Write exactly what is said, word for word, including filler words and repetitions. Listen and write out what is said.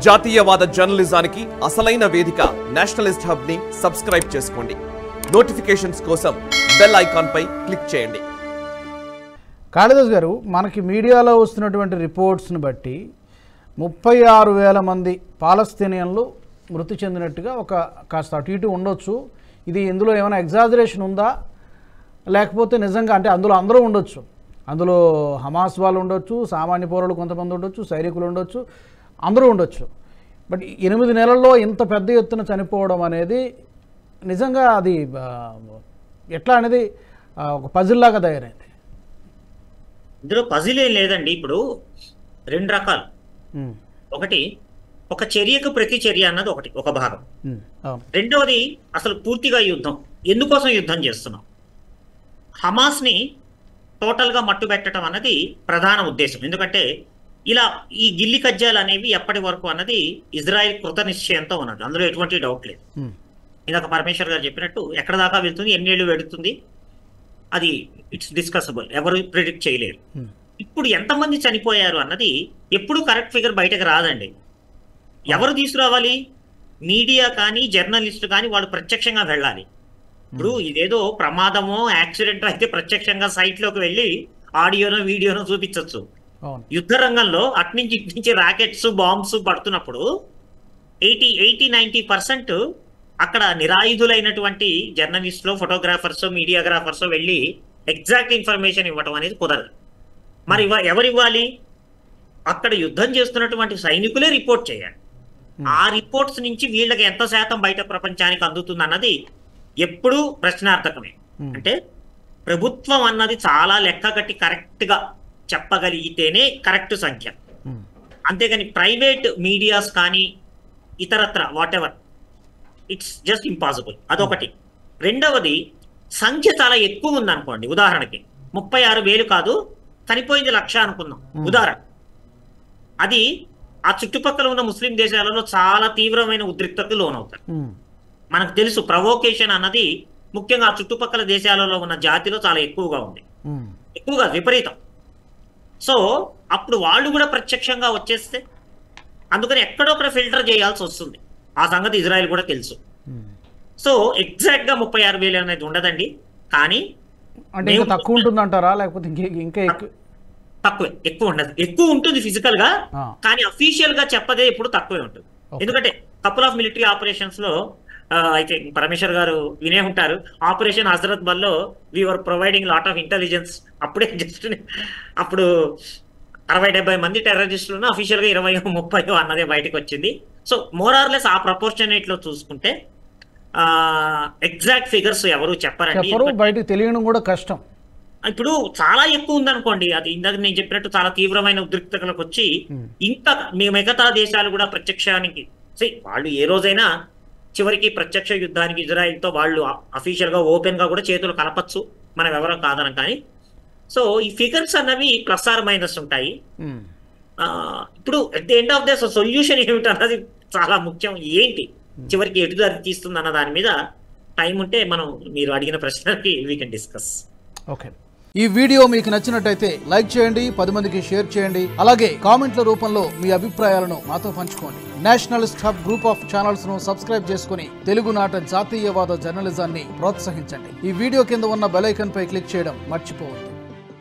జాతీయవాద జర్నలిజానికి అసలైన వేదిక నేషనలిస్ట్ హబ్ ని సబ్స్క్రైబ్ చేసుకోండి. నోటిఫికేషన్స్ కోసం బెల్ ఐకాన్ పై క్లిక్ చేయండి. కాళిదాస్ గారు, మనకి మీడియాలో వస్తున్నటువంటి రిపోర్ట్స్ని బట్టి ముప్పై ఆరు వేల మంది పాలస్తీనియన్లు మృతి చెందినట్టుగా ఒక కాస్త అటు ఇటు ఉండొచ్చు. ఇది ఇందులో ఏమైనా ఎగ్జాజరేషన్ ఉందా, లేకపోతే నిజంగా అంటే అందులో అందరూ ఉండొచ్చు, అందులో హమాస్ వాళ్ళు ఉండొచ్చు, సామాన్య పౌరులు కొంతమంది ఉండొచ్చు, సైనికులు ఉండొచ్చు, అందరూ ఉండొచ్చు. బట్ ఎనిమిది నెలల్లో ఇంత పెద్ద ఎత్తున చనిపోవడం అనేది నిజంగా అది ఎట్లా అనేది ఒక పజిల్ లాగా తయారైంది. ఇందులో పజిల్ ఏం లేదండి. ఇప్పుడు రెండు రకాలు. ఒకటి, ఒక చర్యకు ప్రతి చర్య అన్నది ఒకటి ఒక భాగం. రెండవది, అసలు పూర్తిగా యుద్ధం. ఎందుకోసం యుద్ధం చేస్తున్నాం? హమాస్ని టోటల్గా మట్టు పెట్టడం అన్నది ప్రధాన ఉద్దేశం. ఎందుకంటే ఇలా ఈ గిల్లి కజ్జాలు అనేవి ఎప్పటి వరకు అన్నది ఇజ్రాయెల్ కృత నిశ్చయంతో ఉన్నది, అందులో ఎటువంటి డౌట్ లేదు. ఇందాక పరమేశ్వర్ గారు చెప్పినట్టు ఎక్కడ దాకా వెళ్తుంది, ఎన్నేళ్ళు వెళుతుంది, అది ఇట్స్ డిస్కసబుల్, ఎవరు ప్రిడిక్ట్ చేయలేరు. ఇప్పుడు ఎంతమంది చనిపోయారు అన్నది ఎప్పుడు కరెక్ట్ ఫిగర్ బయటకు రాదండి. ఎవరు తీసుకురావాలి? మీడియా కానీ జర్నలిస్టు కానీ వాళ్ళు ప్రత్యక్షంగా వెళ్ళాలి. ఇప్పుడు ఇదేదో ప్రమాదమో యాక్సిడెంట్ అయితే ప్రత్యక్షంగా సైట్లోకి వెళ్ళి ఆడియోనో వీడియోనో చూపించవచ్చు. యుద్ధ రంగంలో అట్నుంచి ఇట్నుంచి రాకెట్స్ బాంబ్స్ పడుతున్నప్పుడు ఎయిటీ ఎయిటీ నైన్టీ పర్సెంట్ అక్కడ నిరాయుధులైనటువంటి జర్నలిస్టులు, ఫోటోగ్రాఫర్స్, మీడియాగ్రాఫర్స్ వెళ్ళి ఎగ్జాక్ట్ ఇన్ఫర్మేషన్ ఇవ్వటం అనేది కుదరదు. మరి ఎవరు ఇవ్వాలి? అక్కడ యుద్ధం చేస్తున్నటువంటి సైనికులే రిపోర్ట్ చేయాలి. ఆ రిపోర్ట్స్ నుంచి వీళ్ళకి ఎంత శాతం బయట ప్రపంచానికి అందుతుంది అన్నది ఎప్పుడూ ప్రశ్నార్థకమే. అంటే ప్రభుత్వం అన్నది చాలా లెక్క కట్టి కరెక్ట్ గా చెప్పగలిగితేనే కరెక్ట్ సంఖ్య. అంతేగాని ప్రైవేట్ మీడియాస్ కానీ ఇతరత్ర whatever, it's just impossible. అదొకటి. రెండవది, సంఖ్య చాలా ఎక్కువ ఉందనుకోండి. ఉదాహరణకి ముప్పై ఆరు వేలు కాదు, చనిపోయింది లక్ష అనుకుందాం ఉదాహరణ. అది ఆ చుట్టుపక్కల ఉన్న ముస్లిం దేశాలలో చాలా తీవ్రమైన ఉద్రిక్తతకు లోనవుతారు. మనకు తెలుసు ప్రవోకేషన్ అన్నది ముఖ్యంగా ఆ చుట్టుపక్కల దేశాలలో ఉన్న జాతిలో చాలా ఎక్కువగా ఉంది, ఎక్కువగా విపరీతం. సో అప్పుడు వాళ్ళు కూడా ప్రత్యక్షంగా వచ్చేస్తే అందుకని ఎక్కడొక్కడ ఫిల్టర్ చేయాల్సి వస్తుంది. ఆ సంగతి ఇజ్రాయెల్ కూడా తెలుసు. సో ఎగ్జాక్ట్ గా ముప్పై ఆరు వేలు అనేది ఉండదండి. కానీ తక్కువ ఉంటుందంటారా, లేకపోతే ఇంకా ఎక్కువ? తక్కువే, ఎక్కువ ఉండదు. ఎక్కువ ఉంటుంది ఫిజికల్ గా, కానీ అఫీషియల్ గా చెప్పదే ఎప్పుడు తక్కువే ఉంటుంది. ఎందుకంటే కపుల్ ఆఫ్ మిలిటరీ ఆపరేషన్స్ లో అయితే పరమేశ్వర్ గారు వినే ఉంటారు, ఆపరేషన్ హజరత్ బల్ లో we are providing lot of intelligence. అప్పుడే జస్ట్ అప్పుడు అరవై డెబ్బై మంది టెర్రరిస్టులను అఫీషియల్ గా ఇరవై ముప్పై అన్నదే బయటకు వచ్చింది. సో మోరార్లెస్ ఆ ప్రపోర్షనేట్ లో చూసుకుంటే ఎగ్జాక్ట్ ఫిగర్స్ ఎవరు చెప్పరండి, బయటకు తెలియడం కూడా కష్టం. ఇప్పుడు చాలా ఎక్కువ ఉందనుకోండి, అది ఇందాక నేను చెప్పినట్టు చాలా తీవ్రమైన ఉద్రిక్తతలకు వచ్చి ఇంకా మీ మిగతా దేశాలు కూడా ప్రత్యక్షానికి వాళ్ళు ఏ రోజైనా చివరికి ప్రత్యక్ష యుద్ధానికి ఇజ్రాయెల్తో వాళ్ళు అఫీషియల్ గా ఓపెన్ గా కూడా చేతులు కలపచ్చు, మనం ఎవరో కాదనం. కానీ సో ఈ ఫిగర్స్ అన్నవి ప్లస్ ఆర్ మైనస్ ఉంటాయి. ఇప్పుడు at the end of the solution ఏమిటి అన్నది చాలా ముఖ్యం. ఏంటి చివరికి ఎటు దారి తీస్తుంది అన్న దాని మీద టైం ఉంటే మనం మీరు అడిగిన ప్రశ్నకి వీ కెన్ డిస్కస్. ఓకే, ఈ వీడియో మీకు నచ్చినట్టయితే లైక్ చేయండి, పది మందికి షేర్ చేయండి, అలాగే కామెంట్ల రూపంలో మీ అభిప్రాయాలను మాతో పంచుకోండి. Nationalist hub group of channels ను సబ్స్క్రైబ్ చేసుకుని తెలుగునాట జాతీయవాద జర్నలిజాన్ని ప్రోత్సహించండి. ఈ వీడియో కింద ఉన్న బెల్ ఐకాన్ పై క్లిక్ చేయడం మర్చిపోవద్దు.